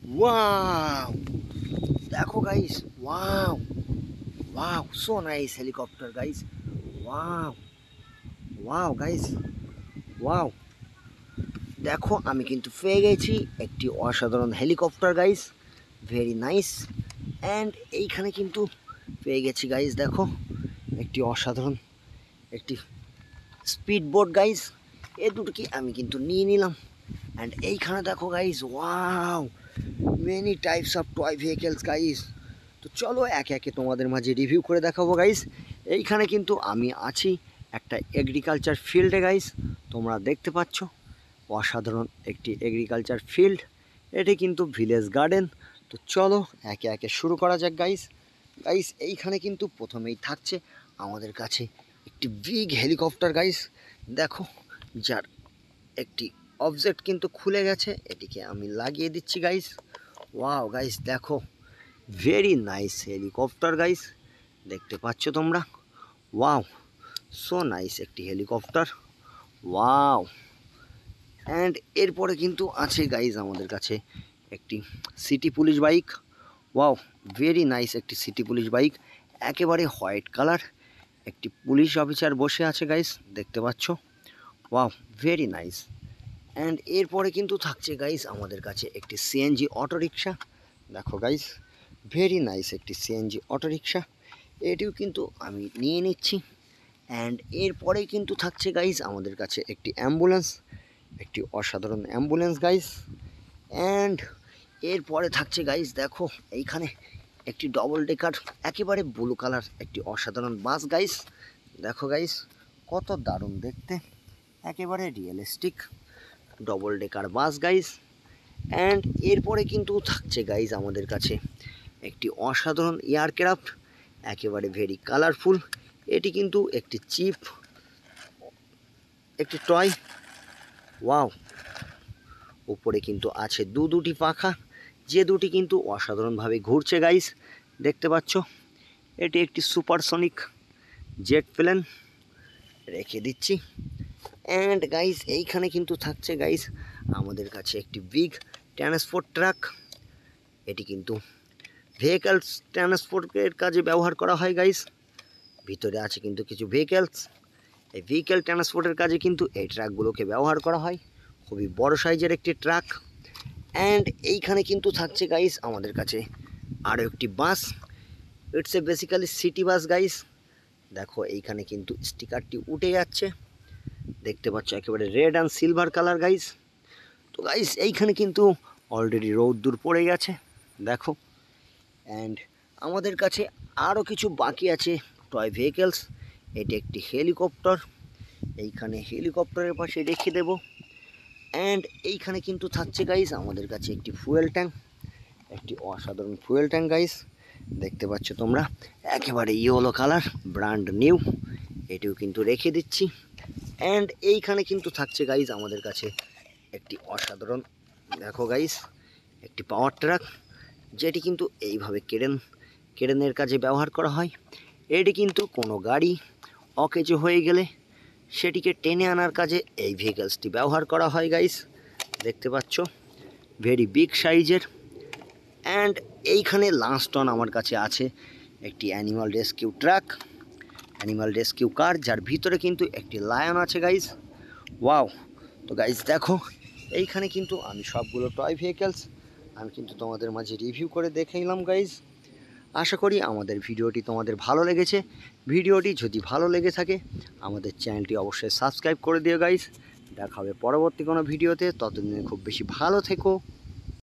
Wow! দেখো guys, wow! Wow! So nice helicopter guys. Wow! Wow guys! Wow! দেখো আমি কিন্তু পেয়ে গেছি একটি অসাধারণ helicopter guys, very nice. And এইখানে কিন্তু পেয়ে গেছি গাইস, দেখো একটি অসাধারণ একটি স্পিড বোট গাইস। এ দুটোকে আমি কিন্তু নিয়ে নিলাম। অ্যান্ড এইখানে দেখো guys, wow, many types of toy vehicles guys. তো চলো একে একে তোমাদের মাঝে রিভিউ করে দেখাবো গাইস। এইখানে কিন্তু আমি আছি একটা এগ্রিকালচার ফিল্ডে গাইস, তোমরা দেখতে পাচ্ছ অসাধারণ একটি এগ্রিকালচার ফিল্ড। এটি কিন্তু ভিলেজ গার্ডেন। তো চলো একে একে শুরু করা যাক গাইস। গাইস এইখানে কিন্তু প্রথমেই থাকছে আমাদের কাছে একটি বিগ হেলিকপ্টার গাইস। দেখো, যার একটি অবজেক্ট কিন্তু খুলে গেছে, এটিকে আমি লাগিয়ে দিচ্ছি গাইস। ওয়াও গাইস, দেখো ভেরি নাইস হেলিকপ্টার গাইস, দেখতে পাচ্ছ তোমরা। ওয়াও, সো নাইস একটি হেলিকপ্টার। ওয়াও। অ্যান্ড এরপরে কিন্তু আছে গাইজ আমাদের কাছে একটি city police bike. Wow, very nice একটি সিটি পুলিশ বাইক, একেবারে হোয়াইট কালার। একটি পুলিশ অফিসার বসে আছে গাইজ, দেখতে পাচ্ছ। Wow, very nice. অ্যান্ড এরপরে কিন্তু থাকছে গাইজ আমাদের কাছে একটি সিএনজি অটোরিকশা। দেখো গাইজ, ভেরি নাইস একটি সিএনজি অটোরিকশা, এটিও কিন্তু আমি নিয়ে নিচ্ছি। অ্যান্ড এরপরে কিন্তু থাকছে গাইজ আমাদের কাছে একটি অ্যাম্বুলেন্স, একটি অসাধারণ অ্যাম্বুলেন্স গাইজ। অ্যান্ড এরপরে থাকছে গাইজ, দেখো এইখানে একটি ডবল ডেকার একেবারে ব্লু কালার একটি অসাধারণ বাস গাইজ। দেখো গাইজ, কত দারুণ দেখতে, একেবারে realistic double decker bus guys. And এরপরে কিন্তু থাকছে গাইজ আমাদের কাছে একটি অসাধারণ এয়ারক্রাফট, একেবারে ভেরি কালারফুল। এটি কিন্তু একটি চিপ, একটি টয়। ওয়াও, উপরে কিন্তু আছে দুটি পাখা, যে দুটি কিন্তু অসাধারণভাবে ঘুরছে গাইস, দেখতে পাচ্ছ। এটি একটি সুপারসনিক জেট প্লেন, রেখে দিচ্ছি। অ্যান্ড গাইস এইখানে কিন্তু থাকছে গাইস আমাদের কাছে একটি বিগ ট্রান্সপোর্ট ট্রাক। এটি কিন্তু ভেহিক্যালস ট্রান্সপোর্টের কাজে ব্যবহার করা হয় গাইস। ভিতরে আছে কিন্তু কিছু ভেহিক্যালস, এই ভেহিক্যাল ট্রান্সপোর্টের কাজে কিন্তু এই ট্রাকগুলোকে ব্যবহার করা হয়। খুবই বড় সাইজের একটি ট্রাক। অ্যান্ড এইখানে কিন্তু থাকছে গাইস আমাদের কাছে আরও একটি bus. It's a basically city bus guys. দেখো এইখানে কিন্তু স্টিকারটি উঠে যাচ্ছে, দেখতে পাচ্ছ, একেবারে red and silver colour guys. তো গাইস এইখানে কিন্তু অলরেডি রোদ্দুর পড়ে গেছে, দেখো। অ্যান্ড আমাদের কাছে আরও কিছু বাকি আছে টয় ভেহিকেলস। এটি একটি হেলিকপ্টার, এইখানে হেলিকপ্টারের পাশে রেখে দেব। অ্যান্ড এইখানে কিন্তু থাকছে গাইস আমাদের কাছে একটি ফুয়েল ট্যাঙ্ক, একটি অসাধারণ ফুয়েল ট্যাঙ্ক গাইস, দেখতে পাচ্ছ তোমরা, একেবারে ইয়েলো কালার, ব্র্যান্ড নিউ। এটিও কিন্তু রেখে দিচ্ছি। অ্যান্ড এইখানে কিন্তু থাকছে গাইস আমাদের কাছে একটি অসাধারণ, দেখো গাইস, একটি পাওয়ার ট্রাক, যেটি কিন্তু এইভাবে কেরেনের কাজে ব্যবহার করা হয়। এটি কিন্তু কোনো গাড়ি অকেজো হয়ে গেলে সেটিকে টেনে আনার কাজে এই ভেহিকেলসটি ব্যবহার করা হয় গাইস, দেখতে পাচ্ছ, ভেরি বিগ সাইজের। অ্যান্ড এইখানে লাস্ট অন আমার কাছে আছে একটি animal rescue truck, animal rescue car, যার ভিতরে কিন্তু একটি লায়ন আছে গাইস। ওয়াও। তো গাইস দেখো, এইখানে কিন্তু আমি সবগুলো টয় ভেহিকেলস আমি কিন্তু তোমাদের মাঝে রিভিউ করে দেখাইলাম গাইস। আশা করি আমাদের ভিডিওটি তোমাদের ভালো লেগেছে। ভিডিওটি যদি ভালো লেগে থাকে আমাদের চ্যানেলটি অবশ্যই সাবস্ক্রাইব করে দিও গাইস। দেখা হবে পরবর্তী কোনো ভিডিওতে, ততদিনে খুব বেশি ভালো থেকো।